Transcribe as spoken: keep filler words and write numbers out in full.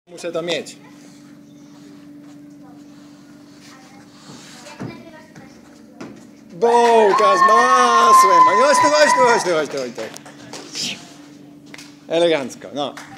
Muszę to mieć. Bułka z masłem. No chodź tu, chodź tu, chodź tu, chodź tu, chodź tu. Elegancko, no.